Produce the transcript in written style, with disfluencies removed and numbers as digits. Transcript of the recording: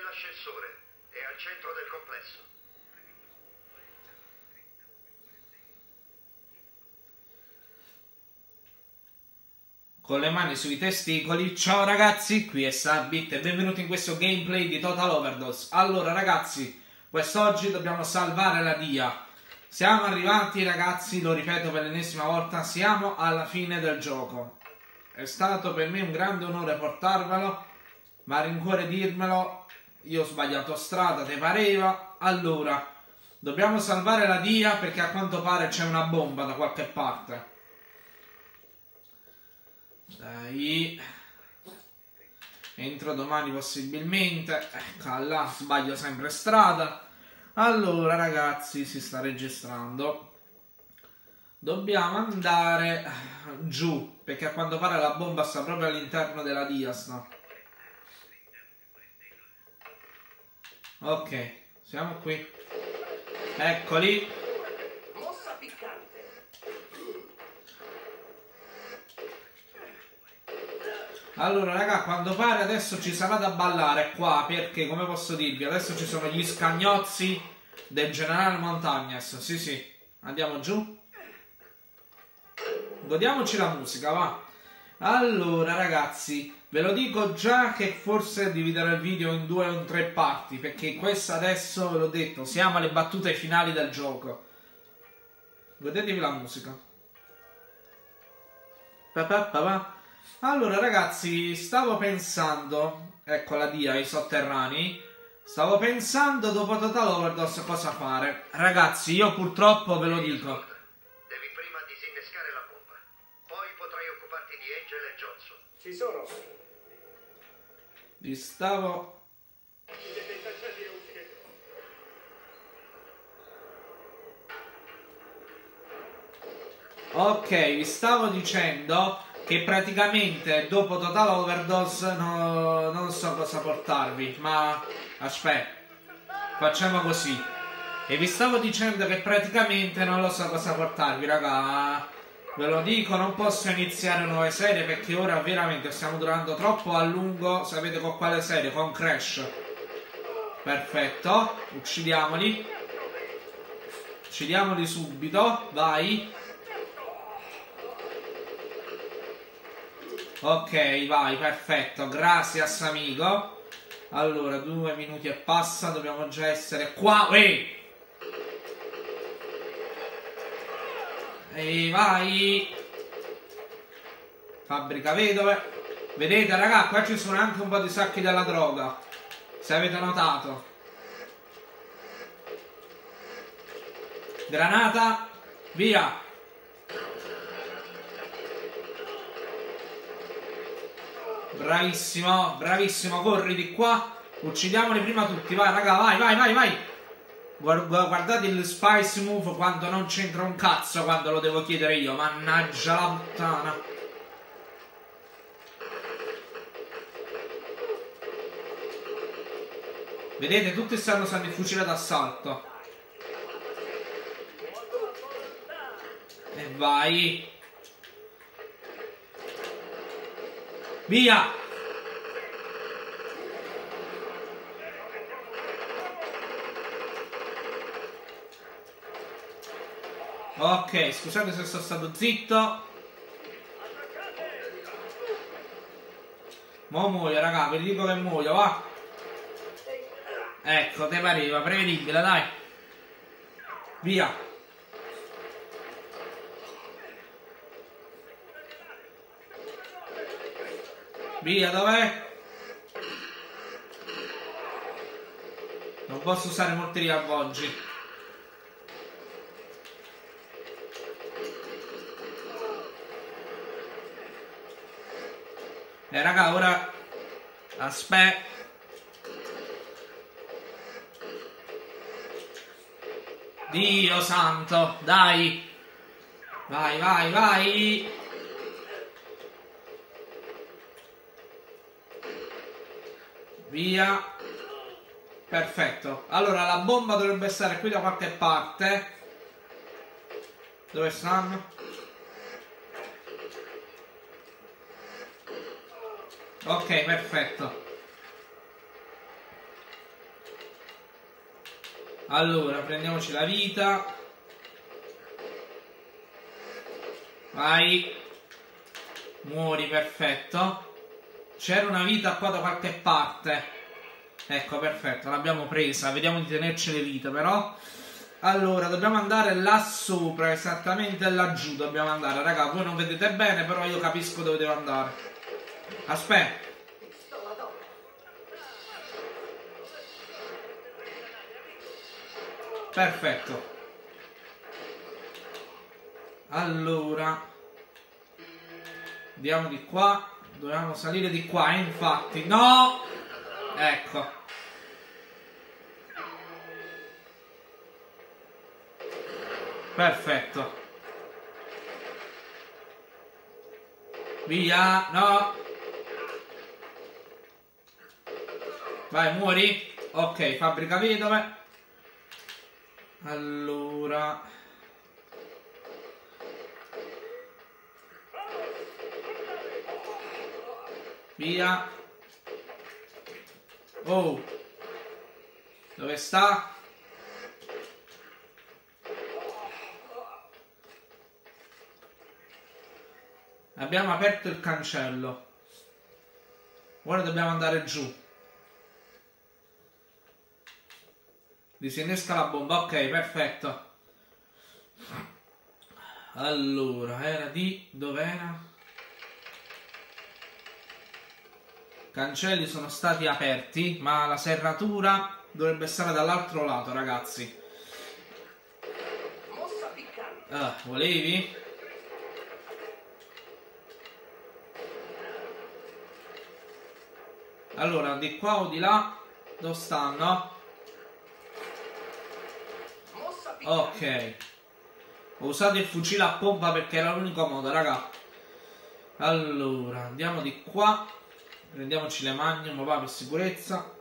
l'ascensore. È al centro del complesso. Con le mani sui testicoli. Ciao ragazzi, qui è Sabit e benvenuti in questo gameplay di Total Overdose. Allora ragazzi, quest'oggi dobbiamo salvare la Dia. Siamo arrivati ragazzi, lo ripeto per l'ennesima volta, siamo alla fine del gioco. È stato per me un grande onore portarvelo, ma a rincuore dirmelo, io ho sbagliato strada, te pareva? Allora, dobbiamo salvare la Dia perché a quanto pare c'è una bomba da qualche parte. Dai, entro domani possibilmente. Là, sbaglio sempre strada. Allora ragazzi, si sta registrando. Dobbiamo andare giù perché a quanto pare la bomba sta proprio all'interno della Dias, no? Ok, siamo qui. Eccoli. Allora raga, a quanto pare adesso ci sarà da ballare qua, perché come posso dirvi, adesso ci sono gli scagnozzi del generale Montagnes. Sì sì, andiamo giù. Godiamoci la musica, va. Allora ragazzi, ve lo dico già che forse dividerò il video in 2 o 3 parti, perché questa adesso, ve l'ho detto, siamo alle battute finali del gioco. Godetevi la musica. Allora ragazzi, stavo pensando, ecco la Dia, i sotterranei, stavo pensando dopo Total Overdose cosa fare. Ragazzi, io purtroppo ve lo dico. Devi prima disinnescare la bomba. Poi potrai occuparti di Angel e Johnson. Ci sono. Vi stavo... Ok, vi stavo dicendo che praticamente dopo Total Overdose non so cosa portarvi, ma aspetta, facciamo così. E vi stavo dicendo che praticamente non lo so cosa portarvi, raga. Ve lo dico, non posso iniziare nuove serie perché ora veramente stiamo durando troppo a lungo. Sapete con quale serie? Con Crash. Perfetto, uccidiamoli. Uccidiamoli subito, vai. Ok, vai, perfetto, gracias amico. Allora, 2 minuti e passa, dobbiamo già essere qua. Ehi, vai. Fabbrica vedove. Vedete raga, qua ci sono anche un po' di sacchi della droga, se avete notato. Granata, via. Bravissimo, bravissimo, corri di qua. Uccidiamoli prima tutti, vai raga, vai, vai, vai, vai. Guardate il spice move quando non c'entra un cazzo quando lo devo chiedere io. Mannaggia la puttana. Vedete, tutti stanno usando il fucile d'assalto. E vai. Via! Ok, scusate se sono stato zitto. Mo' muoio, raga, vi dico che muoio, va. Ecco, te pareva, prevedibile, dai. Via. Via, dov'è? Non posso usare molti riavvolgi. Raga, ora... Aspetta. Dio santo, dai. Vai, vai, vai. Via. Perfetto. Allora la bomba dovrebbe stare qui da qualche parte. Dove stanno? Ok, perfetto. Allora, prendiamoci la vita. Vai. Muori, perfetto. C'era una vita qua da qualche parte. Ecco, perfetto, l'abbiamo presa. Vediamo di tenerci le vite, però. Allora, dobbiamo andare là sopra, esattamente laggiù dobbiamo andare. Raga, voi non vedete bene, però io capisco dove devo andare. Aspetta. Perfetto. Allora, andiamo di qua. Dobbiamo salire di qua, infatti. No! Ecco. Perfetto. Via, no. Vai, muori. Ok, fabbrica vedove. Allora, via. Oh, dove sta? Abbiamo aperto il cancello. Ora dobbiamo andare giù. Disinnesca la bomba, ok, perfetto. Allora, era di... dov'era? Cancelli sono stati aperti, ma la serratura dovrebbe stare dall'altro lato, ragazzi. Ah, volevi? Allora, di qua o di là? Dove stanno? Ok. Ho usato il fucile a pompa perché era l'unico modo, raga. Allora, andiamo di qua. Prendiamoci le magnum, va, per sicurezza.